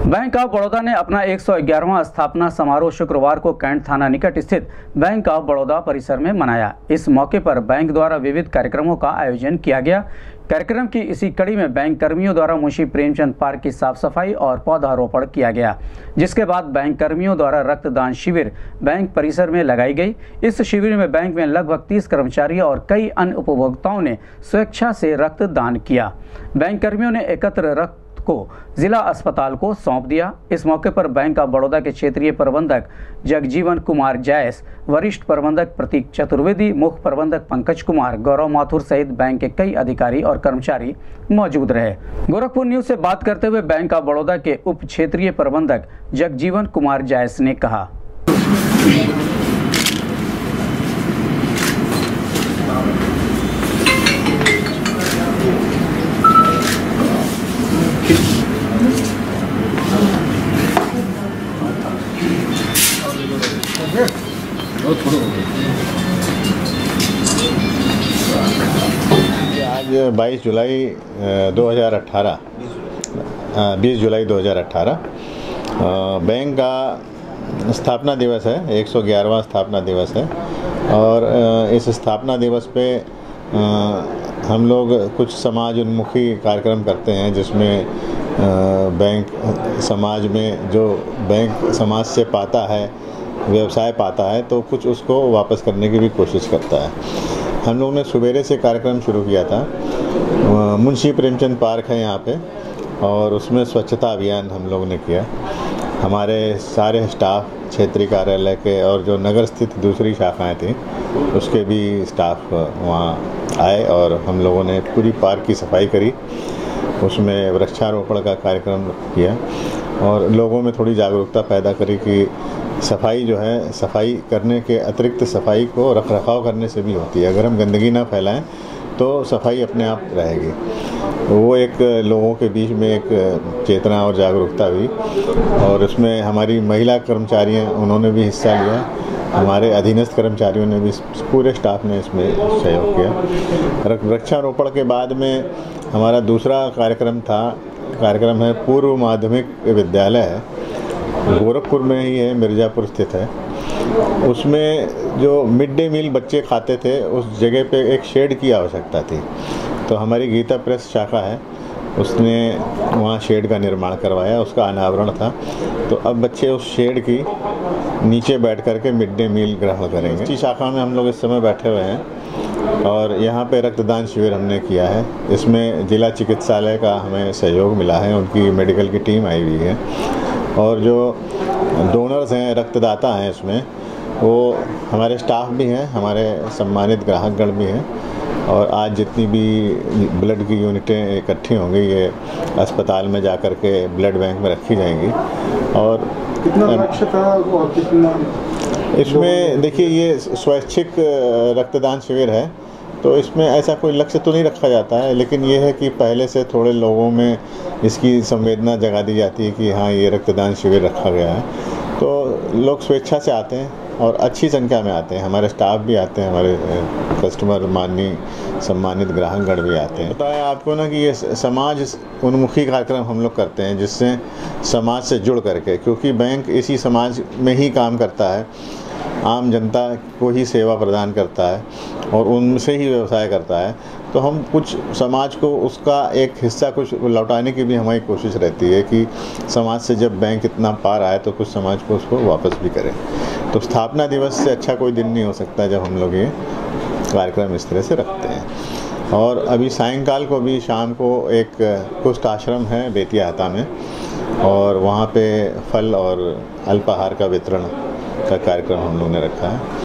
Bank of Baroda ने अपना 111वां स्थापना समारोह शुक्रवार को कैंट थाना निकट स्थित बैंक ऑफ बड़ौदा परिसर में मनाया। इस मौके पर बैंक द्वारा विविध कार्यक्रमों का आयोजन किया गया। कार्यक्रम की इसी कड़ी में बैंक कर्मियों द्वारा मुंशी प्रेमचंद पार्क की साफ सफाई और पौधारोपण किया गया, जिसके बाद बैंक कर्मियों द्वारा रक्तदान शिविर बैंक परिसर में लगाई गई। इस शिविर में बैंक में लगभग 30 कर्मचारी और कई अन्य उपभोक्ताओं ने स्वेच्छा से रक्तदान किया। बैंक कर्मियों ने एकत्र रक्त को जिला अस्पताल को सौंप दिया। इस मौके पर बैंक ऑफ बड़ौदा के क्षेत्रीय प्रबंधक जगजीवन कुमार जायस, वरिष्ठ प्रबंधक प्रतीक चतुर्वेदी, मुख्य प्रबंधक पंकज कुमार, गौरव माथुर सहित बैंक के कई अधिकारी और कर्मचारी मौजूद रहे। गोरखपुर न्यूज से बात करते हुए बैंक ऑफ बड़ौदा के उप क्षेत्रीय प्रबंधक जगजीवन कुमार जायस ने कहा, आज 20 जुलाई 2018 बैंक का स्थापना दिवस है, 111वां स्थापना दिवस है। और इस स्थापना दिवस पे हम लोग कुछ समाज उन्मुखी कार्यक्रम करते हैं, जिसमें बैंक समाज में जो बैंक समाज से पाता है, व्यवसाय पाता है, तो कुछ उसको वापस करने की भी कोशिश करता है। हम लोगों ने सवेरे से कार्यक्रम शुरू किया था। मुंशी प्रेमचंद पार्क है यहाँ पे, और उसमें स्वच्छता अभियान हम लोगों ने किया। हमारे सारे स्टाफ क्षेत्रीय कार्यालय के और जो नगर स्थित दूसरी शाखाएं थी, उसके भी स्टाफ वहाँ आए और हम लोगों ने पूरी पार्क की सफाई करी। उसमें वृक्षारोपण का कार्यक्रम किया और लोगों में थोड़ी जागरूकता पैदा करी कि सफाई जो है, सफाई करने के अतिरिक्त सफाई को रख रखाव करने से भी होती है। अगर हम गंदगी ना फैलाएं तो सफाई अपने आप रहेगी। वो एक लोगों के बीच में एक चेतना और जागरूकता हुई, और उसमें हमारी महिला कर्मचारियां, उन्होंने भी हिस्सा लिया। हमारे अधीनस्थ कर्मचारियों ने भी, पूरे स्टाफ ने इसमें सहयोग किया। वृक्षारोपण के बाद में हमारा दूसरा कार्यक्रम है पूर्व माध्यमिक विद्यालय है, गोरखपुर में ही है, मिर्ज़ापुर स्थित है। उसमें जो मिड डे मील बच्चे खाते थे, उस जगह पे एक शेड की आवश्यकता थी। तो हमारी गीता प्रेस शाखा है, उसने वहाँ शेड का निर्माण करवाया, उसका अनावरण था। तो अब बच्चे उस शेड की नीचे बैठ कर के मिड डे मील ग्रहण करेंगे। इसी शाखा में हम लोग इस समय बैठे हुए हैं और यहाँ पे रक्तदान शिविर हमने किया है। इसमें जिला चिकित्सालय का हमें सहयोग मिला है, उनकी मेडिकल की टीम आई हुई है, और जो डोनर्स हैं, रक्तदाता हैं, इसमें वो हमारे स्टाफ भी हैं, हमारे सम्मानित ग्राहकगण भी हैं। और आज जितनी भी ब्लड की यूनिटें इकट्ठी होंगी, ये अस्पताल में जाकर के ब्लड बैंक में रखी जाएंगी। और कितना लक्ष्य था और कितना इसमें, देखिए, ये स्वैच्छिक रक्तदान शिविर है, तो इसमें ऐसा कोई लक्ष्य तो नहीं रखा जाता है, लेकिन ये है कि पहले से थोड़े लोगों में इसकी संवेदना जगा दी जाती है कि हाँ, ये रक्तदान शिविर रखा गया है। तो लोग स्वेच्छा से आते हैं और अच्छी संख्या में आते हैं। हमारे स्टाफ भी आते हैं, हमारे कस्टमर, माननीय सम्मानित ग्राहकगण भी आते हैं। बताया आपको ना कि ये समाज उन्मुखी कार्यक्रम हम लोग करते हैं, जिससे समाज से जुड़ करके, क्योंकि बैंक इसी समाज में ही काम करता है, आम जनता को ही सेवा प्रदान करता है और उनसे ही व्यवसाय करता है। तो हम कुछ समाज को उसका एक हिस्सा कुछ लौटाने की भी हमारी कोशिश रहती है कि समाज से जब बैंक इतना पा रहा है तो कुछ समाज को उसको वापस भी करें। तो स्थापना दिवस से अच्छा कोई दिन नहीं हो सकता जब हम लोग ये कार्यक्रम इस तरह से रखते हैं। और अभी सायंकाल को भी, शाम को एक कुष्ठ आश्रम है बेतियाहाता में, और वहाँ पे फल और अल्पाहार का वितरण का कार्यक्रम हम लोगों ने रखा है।